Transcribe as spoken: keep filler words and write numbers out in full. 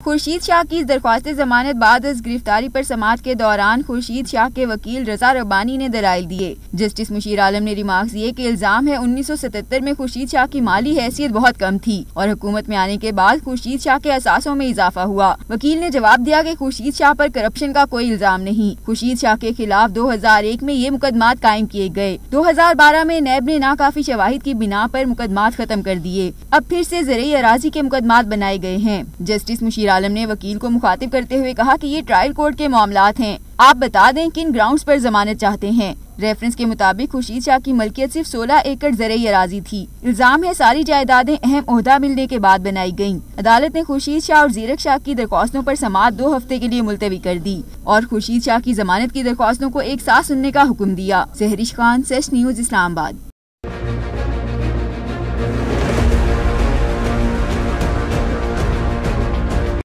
खुर्शीद शाह की दरख्वास्त जमानत बाद इस गिरफ्तारी पर समाअत के दौरान खुर्शीद शाह के वकील रजा रब्बानी ने दलाइल दिए। जस्टिस मुशीर आलम ने रिमार्क्स दिए कि इल्जाम है उन्नीस सौ सतहत्तर में खुर्शीद शाह की माली हैसियत बहुत कम थी और हुकूमत में आने के बाद खुर्शीद शाह के असासों में इजाफा हुआ। वकील ने जवाब दिया कि खुर्शीद शाह पर करप्शन का कोई इल्जाम नहीं। खुर्शीद शाह के खिलाफ दो हजार एक में ये मुकदमात कायम किए गए। दो हजार बारह में नैब ने नाकाफी शवाहिद की बिना पर मुकदमात खत्म कर दिए। अब फिर से ज़राई अराजी के मुकदमात बनाए गए हैं। जस्टिस मुशीर आलम ने वकील को मुखातिब करते हुए कहा कि ये ट्रायल कोर्ट के मामलात हैं, आप बता दें किन ग्राउंड्स पर जमानत चाहते हैं। रेफरेंस के मुताबिक खुर्शीद शाह की मलकियत सिर्फ सोलह एकड़ ज़राई अराजी थी। इल्जाम है सारी जायदादें अहम ओहदा मिलने के बाद बनाई गयी। अदालत ने खुर्शीद शाह और जीरक शाह की दरख्वास्तों पर समाअत दो हफ्ते के लिए मुलतवी कर दी और खुर्शीद शाह की जमानत की दरख्वास्तों को एक साथ सुनने का हुक्म दिया। सहरिश खान, सेश न्यूज, इस्लामाबाद।